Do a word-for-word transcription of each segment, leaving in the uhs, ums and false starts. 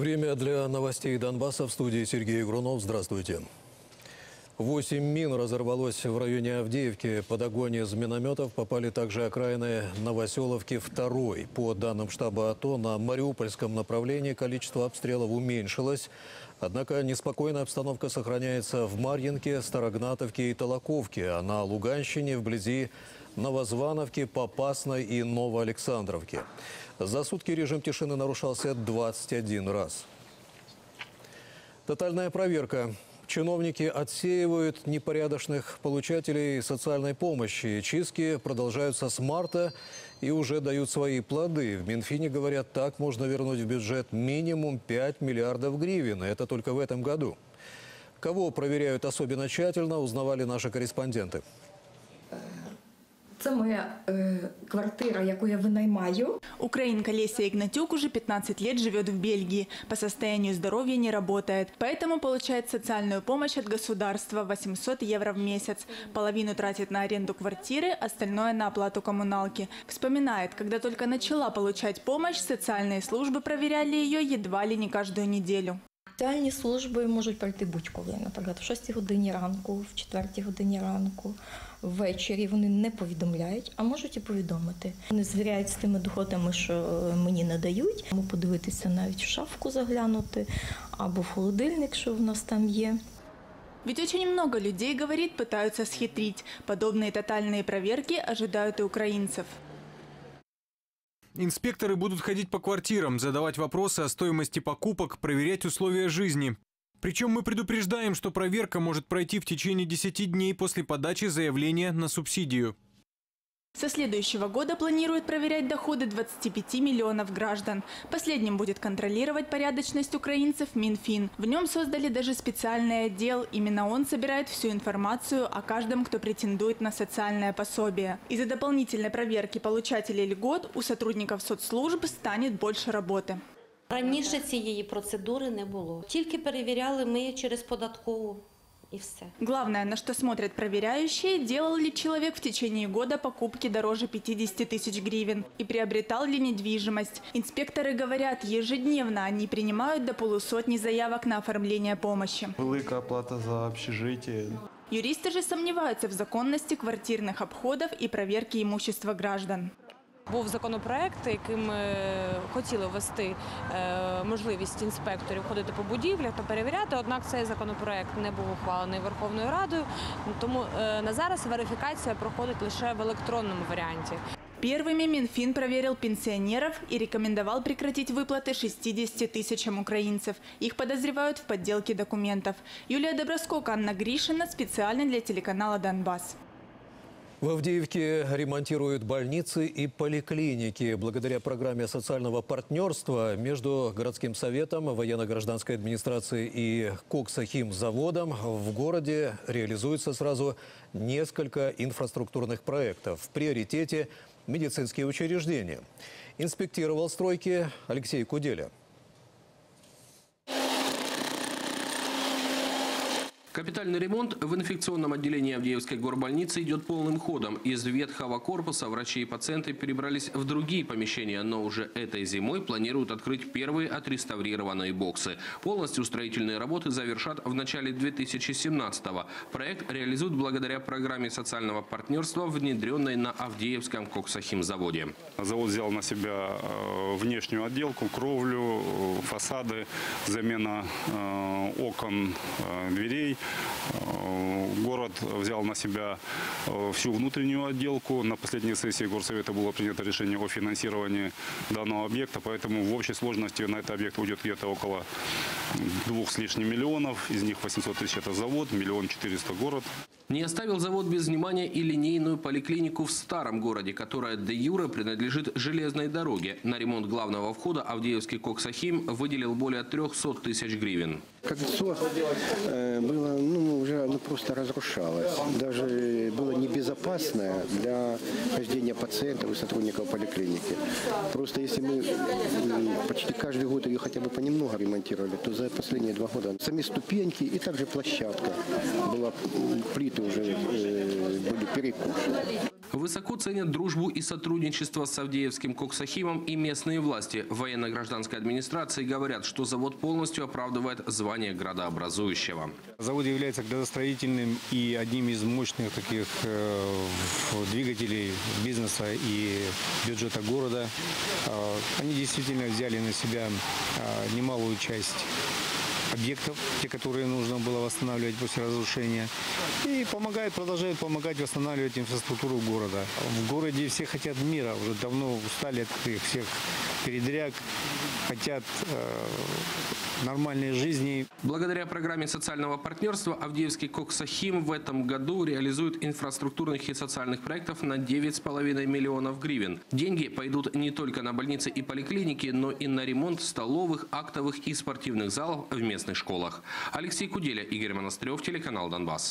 Время для новостей Донбасса. В студии Сергей Грунов. Здравствуйте. Восемь мин разорвалось в районе Авдеевки. Под огонь из минометов попали также окраины Новоселовки второй. По данным штаба АТО, на Мариупольском направлении количество обстрелов уменьшилось. Однако неспокойная обстановка сохраняется в Марьинке, Старогнатовке и Толоковке, а на Луганщине вблизи Новозвановки, Попасной и Новоалександровки. За сутки режим тишины нарушался двадцать один раз. Тотальная проверка. Чиновники отсеивают непорядочных получателей социальной помощи. Чистки продолжаются с марта и уже дают свои плоды. В Минфине говорят, так можно вернуть в бюджет минимум пять миллиардов гривен. Это только в этом году. Кого проверяют особенно тщательно, узнавали наши корреспонденты. Це моя э, квартира, яку я винаймаю. Украинка Леся Игнатюк уже пятнадцать лет живет в Бельгии. По состоянию здоровья не работает. Поэтому получает социальную помощь от государства – восемьсот евро в месяц. Половину тратит на аренду квартиры, остальное на оплату коммуналки. Вспоминает, когда только начала получать помощь, социальные службы проверяли ее едва ли не каждую неделю. Соціальні служби можуть прийти будь-коли, наприклад, в шостій годині ранку, в четвертій годині ранку, ввечері. Вони не повідомляють, а можуть і повідомити. Вони звіряють з тими доходами, що мені надають. Можу подивитися навіть в шафку заглянути, або в холодильник, що в нас там є. Ведь очень много людей, говорит, пытаются схитрить. Подобные тотальные проверки ожидают и украинцев. Инспекторы будут ходить по квартирам, задавать вопросы о стоимости покупок, проверять условия жизни. Причем мы предупреждаем, что проверка может пройти в течение десяти дней после подачи заявления на субсидию. Со следующего года планируют проверять доходы двадцати пяти миллионов граждан. Последним будет контролировать порядочность украинцев Минфин. В нем создали даже специальный отдел. Именно он собирает всю информацию о каждом, кто претендует на социальное пособие. Из-за дополнительной проверки получателей льгот у сотрудников соцслужб станет больше работы. Раніше цієї процедури не було. Тільки перевіряли ми через податкову. И все. Главное, на что смотрят проверяющие, делал ли человек в течение года покупки дороже пятидесяти тысяч гривен и приобретал ли недвижимость. Инспекторы говорят, ежедневно они принимают до полусотни заявок на оформление помощи. Велика оплата за общежитие. Юристы же сомневаются в законности квартирных обходов и проверки имущества граждан. Був законопроект, яким хотіли ввести можливість інспекторів ходити по будівлях та перевіряти, однак цей законопроект не був ухвалений Верховною Радою, тому на зараз верифікація проходить лише в електронному варіанті. Первыми Минфин проверил пенсионеров и рекомендовал прекратить выплаты шестидесяти тысячам украинцев. Их подозревают в подделке документов. Юлия Доброскок, Анна Гришина, специально для телеканала «Донбасс». В Авдеевке ремонтируют больницы и поликлиники. Благодаря программе социального партнерства между городским советом, военно-гражданской администрацией и коксохимзаводом в городе реализуется сразу несколько инфраструктурных проектов. В приоритете медицинские учреждения. Инспектировал стройки Алексей Куделя. Капитальный ремонт в инфекционном отделении Авдеевской горбольницы идет полным ходом. Из ветхого корпуса врачи и пациенты перебрались в другие помещения, но уже этой зимой планируют открыть первые отреставрированные боксы. Полностью строительные работы завершат в начале две тысячи семнадцатого. Проект реализуют благодаря программе социального партнерства, внедренной на Авдеевском коксохимзаводе. Завод взял на себя внешнюю отделку, кровлю, фасады, замена окон, дверей. Город взял на себя всю внутреннюю отделку. На последней сессии горсовета было принято решение о финансировании данного объекта, поэтому в общей сложности на этот объект уйдет где-то около двух с лишним миллионов. Из них восемьсот тысяч – это завод, миллион четыреста – город. Не оставил завод без внимания и линейную поликлинику в старом городе, которая де юре принадлежит железной дороге. На ремонт главного входа Авдеевский коксохим выделил более трёхсот тысяч гривен. Кольцо э, было ну, уже ну, просто разрушалось. Даже было небезопасное для хождения пациентов и сотрудников поликлиники. Просто если мы почти каждый год ее хотя бы понемногу ремонтировали, то за последние два года сами ступеньки и также площадка была, плиты уже э, были перекушены. Высоко ценят дружбу и сотрудничество с Авдеевским коксохимом и местные власти. В военно-гражданской администрации говорят, что завод полностью оправдывает звание градообразующего. Завод является градостроительным и одним из мощных таких э, двигателей бизнеса и бюджета города. Э, они действительно взяли на себя э, немалую часть объектов, те, которые нужно было восстанавливать после разрушения, и помогают, продолжают помогать восстанавливать инфраструктуру города. В городе все хотят мира, уже давно устали от этих всех передряг, хотят э, нормальной жизни. Благодаря программе социального партнерства Авдеевский коксохим в этом году реализует инфраструктурных и социальных проектов на девять с половиной миллионов гривен. Деньги пойдут не только на больницы и поликлиники, но и на ремонт столовых, актовых и спортивных залов в местных школах. Алексей Куделя, Игорь Монастырев, телеканал «Донбасс».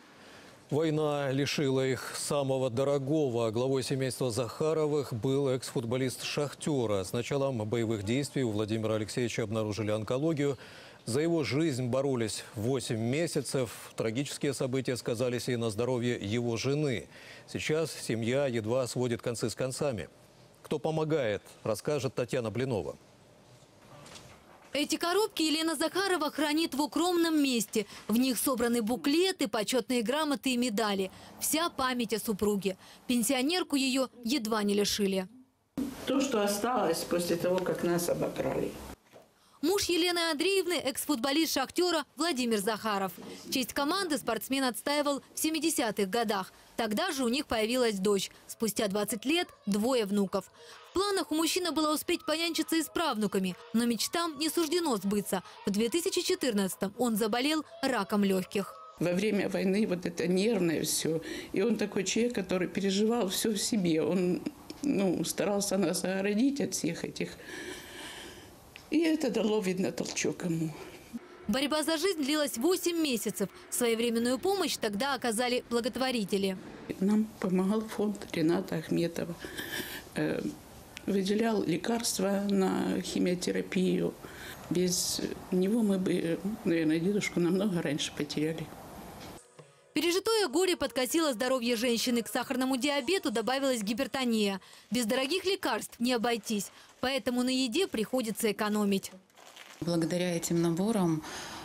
Война лишила их самого дорогого. Главой семейства Захаровых был экс-футболист «Шахтера». С началом боевых действий у Владимира Алексеевича обнаружили онкологию. За его жизнь боролись восемь месяцев. Трагические события сказались и на здоровье его жены. Сейчас семья едва сводит концы с концами. Кто помогает, расскажет Татьяна Блинова. Эти коробки Елена Захарова хранит в укромном месте. В них собраны буклеты, почетные грамоты и медали. Вся память о супруге. Пенсионерку ее едва не лишили. То, что осталось после того, как нас обокрали. Муж Елены Андреевны – экс-футболист «Шахтера» Владимир Захаров. Честь команды спортсмен отстаивал в семидесятых годах. Тогда же у них появилась дочь. Спустя двадцать лет – двое внуков. В планах у мужчины было успеть понянчиться и с правнуками, но мечтам не суждено сбыться. В две тысячи четырнадцатом он заболел раком легких. Во время войны вот это нервное все. И он такой человек, который переживал все в себе. Он ну, старался нас оградить от всех этих. И это дало, видно, толчок ему. Борьба за жизнь длилась восемь месяцев. Своевременную помощь тогда оказали благотворители. Нам помогал фонд Рената Ахметова. Э, выделял лекарства на химиотерапию. Без него мы бы, наверное, дедушку намного раньше потеряли. Пережитое горе подкосило здоровье женщины. К сахарному диабету добавилась гипертония. Без дорогих лекарств не обойтись. Поэтому на еде приходится экономить. Благодаря этим наборам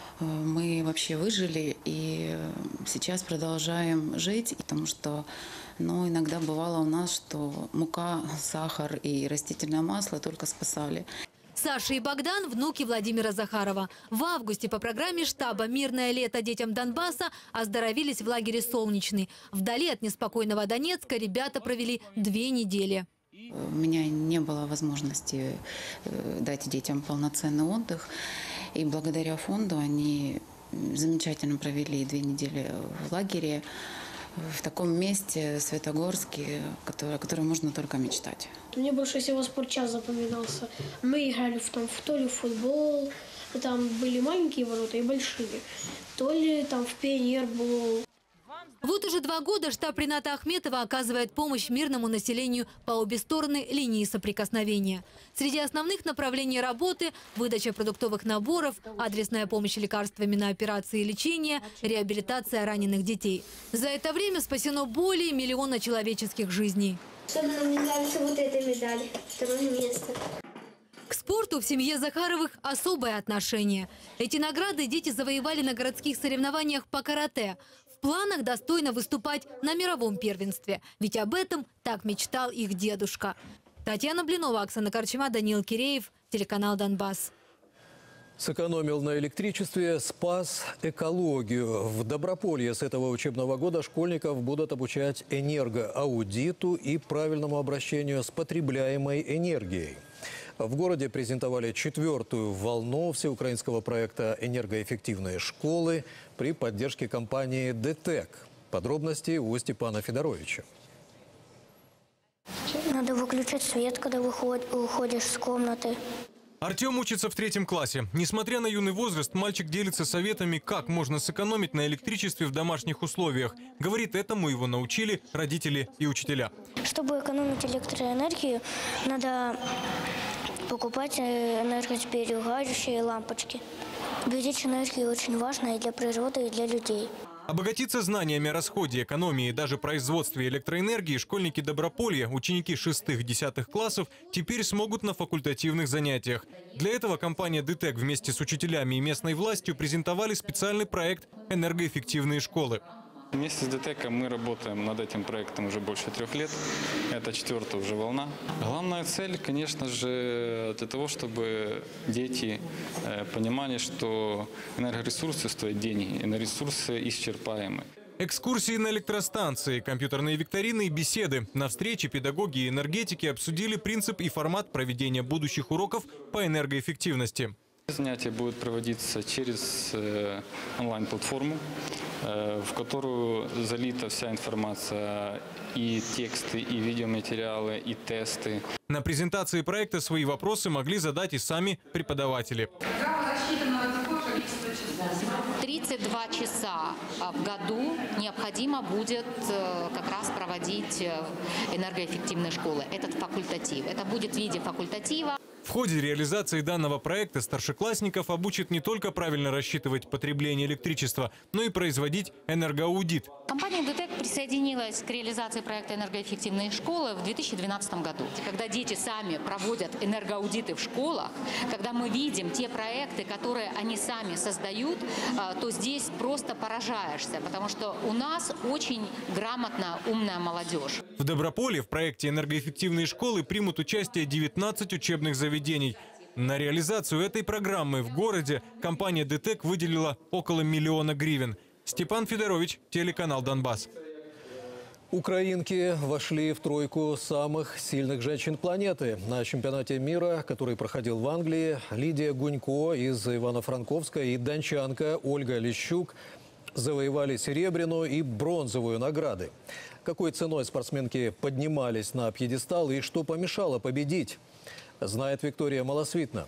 мы вообще выжили и сейчас продолжаем жить. Потому что ну, иногда бывало у нас, что мука, сахар и растительное масло только спасали. Саша и Богдан – внуки Владимира Захарова. В августе по программе штаба «Мирное лето детям Донбасса» оздоровились в лагере «Солнечный». Вдали от неспокойного Донецка ребята провели две недели. У меня не было возможности дать детям полноценный отдых. И благодаря фонду они замечательно провели две недели в лагере. В таком месте, Светогорске, о котором можно только мечтать. Мне больше всего спортчас запоминался. Мы играли в, том, в то ли в футбол, там были маленькие ворота и большие, то ли там в пионербол. Вот уже два года штаб Рената Ахметова оказывает помощь мирному населению по обе стороны линии соприкосновения. Среди основных направлений работы – выдача продуктовых наборов, адресная помощь лекарствами на операции и лечение, реабилитация раненых детей. За это время спасено более миллиона человеческих жизней. Особенно мне нравится вот эта медаль, второе место. К спорту в семье Захаровых особое отношение. Эти награды дети завоевали на городских соревнованиях по карате. В планах достойно выступать на мировом первенстве. Ведь об этом так мечтал их дедушка. Татьяна Блинова, Оксана Корчма, Даниил Киреев, телеканал «Донбасс». Сэкономил на электричестве, спас экологию. В Доброполье с этого учебного года школьников будут обучать энергоаудиту и правильному обращению с потребляемой энергией. В городе презентовали четвертую волну всеукраинского проекта «Энергоэффективные школы» при поддержке компании «ДТЭК». Подробности у Степана Федоровича. Надо выключать свет, когда выходишь с комнаты. Артем учится в третьем классе. Несмотря на юный возраст, мальчик делится советами, как можно сэкономить на электричестве в домашних условиях. Говорит, этому его научили родители и учителя. Чтобы экономить электроэнергию, надо покупать энергосберегающие лампочки. Беречь энергию очень важно и для природы, и для людей. Обогатиться знаниями о расходе, экономии и даже производстве электроэнергии школьники Доброполья, ученики шестых-десятых классов, теперь смогут на факультативных занятиях. Для этого компания ДТЭК вместе с учителями и местной властью презентовали специальный проект «Энергоэффективные школы». Вместе с ДТЭКом мы работаем над этим проектом уже больше трех лет. Это четвертая уже волна. Главная цель, конечно же, для того, чтобы дети понимали, что энергоресурсы стоят деньги, энергоресурсы исчерпаемы. Экскурсии на электростанции, компьютерные викторины и беседы. На встрече педагоги и энергетики обсудили принцип и формат проведения будущих уроков по энергоэффективности. Занятия будут проводиться через онлайн-платформу, в которую залита вся информация, и тексты, и видеоматериалы, и тесты. На презентации проекта свои вопросы могли задать и сами преподаватели. тридцать два часа в году необходимо будет как раз проводить энергоэффективные школы. Этот факультатив. Это будет в виде факультатива. В ходе реализации данного проекта старшеклассников обучат не только правильно рассчитывать потребление электричества, но и производить энергоаудит. Компания ДТЭК присоединилась к реализации проекта «Энергоэффективные школы» в две тысячи двенадцатом году. Когда дети сами проводят энергоаудиты в школах, когда мы видим те проекты, которые они сами создают, то здесь просто поражаешься, потому что у нас очень грамотная, умная молодежь. В Доброполье в проекте «Энергоэффективные школы» примут участие девятнадцать учебных заведений. На реализацию этой программы в городе компания ДТЭК выделила около миллиона гривен. Степан Федорович, телеканал «Донбасс». Украинки вошли в тройку самых сильных женщин планеты. На чемпионате мира, который проходил в Англии, Лидия Гунько из Ивано-Франковска и дончанка Ольга Лещук завоевали серебряную и бронзовую награды. Какой ценой спортсменки поднимались на пьедестал и что помешало победить, знает Виктория Малосвитна.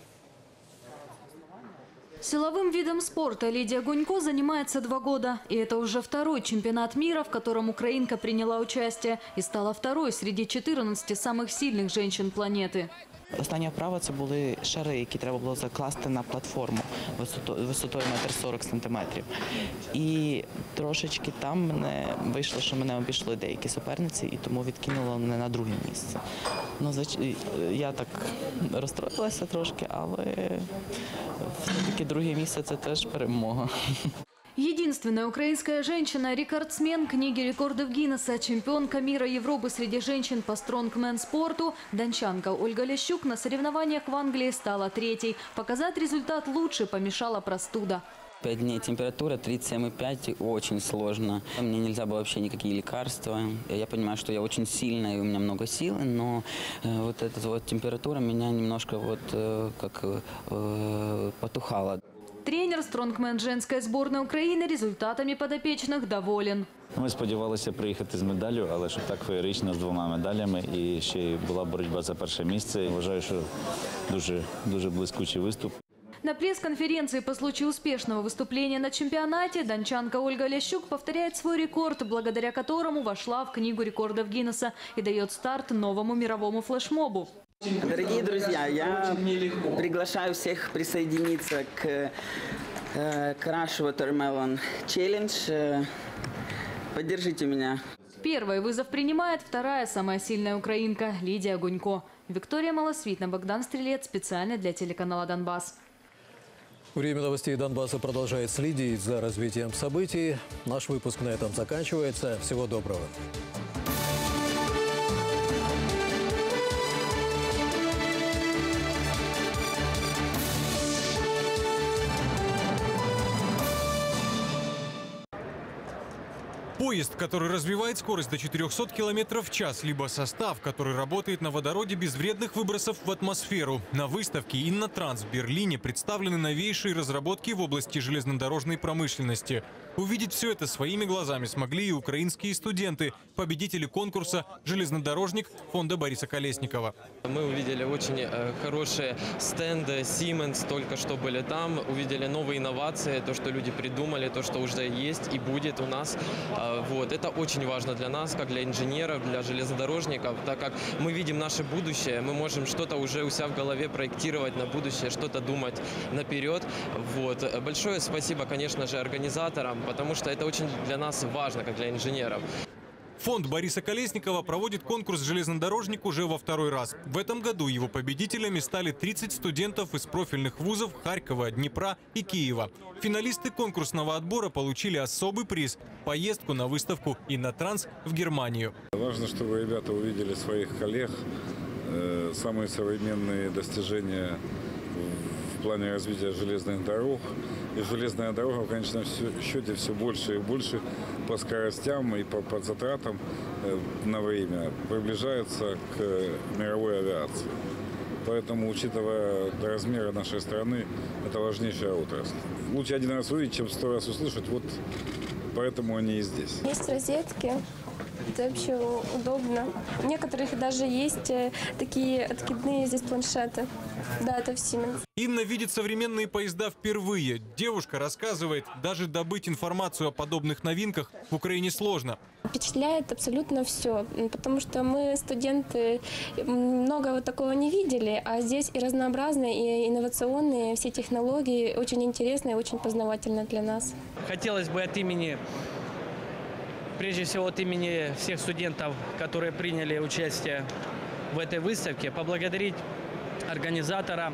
Силовым видом спорта Лидия Гунько занимается два года. И это уже второй чемпионат мира, в котором украинка приняла участие і стала второй среди четырнадцати самых сильных женщин планети. Остання вправа – це були шари, які треба було закласти на платформу висотою, висотою метр сорок сантиметрів. І трошечки там мене вийшло, що мене обійшли деякі суперниці, і тому відкинуло мене на друге місце. Ну, я так розстроїлася трошки, але все-таки друге місце – це теж перемога. Единственная украинская женщина – рекордсмен книги рекордов Гиннесса, чемпионка мира Европы среди женщин по стронгмен-спорту. Дончанка Ольга Лещук на соревнованиях в Англии стала третьей. Показать результат лучше помешала простуда. Пять дней температура, тридцать семь и пять, очень сложно. Мне нельзя было вообще никакие лекарства. Я понимаю, что я очень сильная и у меня много силы, но вот эта вот температура меня немножко вот как э, потухала. Тренер стронгмен женской сборной України результатами подопечных доволен. Ми сподівалися приїхати з медаллю, але щоб так феєрично з двома медалями і ще й була боротьба за перше місце. Вважаю, що дуже, дуже блискучий виступ. На пресс-конференции по случаю успешного выступления на чемпионате дончанка Ольга Лещук повторяет свой рекорд, благодаря которому вошла в книгу рекордов Гиннесса и дает старт новому мировому флешмобу. Дорогие друзья, я приглашаю всех присоединиться к э, Crush Watermelon Challenge. Поддержите меня. Первый вызов принимает вторая самая сильная украинка Лидия Гунько. Виктория Малосвитна, Богдан Стрелец, специально для телеканала «Донбасс». Время новостей Донбасса продолжает следить за развитием событий. Наш выпуск на этом заканчивается. Всего доброго. Поезд, который развивает скорость до четырёхсот километров в час, либо состав, который работает на водороде без вредных выбросов в атмосферу. На выставке «Иннотранс» в Берлине представлены новейшие разработки в области железнодорожной промышленности. Увидеть все это своими глазами смогли и украинские студенты, победители конкурса «Железнодорожник» фонда Бориса Колесникова. Мы увидели очень э, хорошие стенды Siemens, только что были там, увидели новые инновации, то, что люди придумали, то, что уже есть и будет у нас. Вот. Это очень важно для нас, как для инженеров, для железнодорожников, так как мы видим наше будущее, мы можем что-то уже у себя в голове проектировать на будущее, что-то думать наперед. Вот. Большое спасибо, конечно же, организаторам, потому что это очень для нас важно, как для инженеров. Фонд Бориса Колесникова проводит конкурс «Железнодорожник» уже во второй раз. В этом году его победителями стали тридцать студентов из профильных вузов Харькова, Днепра и Киева. Финалисты конкурсного отбора получили особый приз – поездку на выставку «Иннотранс» в Германию. Важно, чтобы ребята увидели своих коллег, э, самые современные достижения в плане развития железных дорог. И железная дорога в конечном счете все больше и больше по скоростям и по, по затратам на время приближается к мировой авиации. Поэтому, учитывая размеры нашей страны, это важнейшая отрасль. Лучше один раз увидеть, чем сто раз услышать. Вот поэтому они и здесь. Есть розетки. Это вообще удобно. У некоторых даже есть такие откидные здесь планшеты. Да, это в Siemens. Инна видит современные поезда впервые. Девушка рассказывает, даже добыть информацию о подобных новинках в Украине сложно. Впечатляет абсолютно все, потому что мы, студенты, много вот такого не видели, а здесь и разнообразные, и инновационные все технологии, очень интересные, очень познавательно для нас. Хотелось бы от имени Прежде всего от имени всех студентов, которые приняли участие в этой выставке, поблагодарить организатора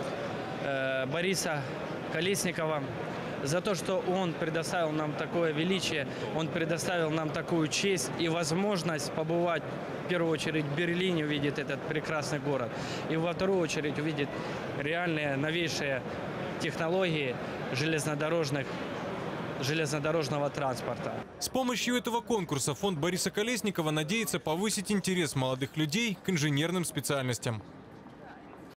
э, Бориса Колесникова за то, что он предоставил нам такое величие, он предоставил нам такую честь и возможность побывать в первую очередь в Берлине, увидеть этот прекрасный город, и во вторую очередь увидеть реальные новейшие технологии железнодорожных железнодорожного транспорта. С помощью этого конкурса фонд Бориса Колесникова надеется повысить интерес молодых людей к инженерным специальностям.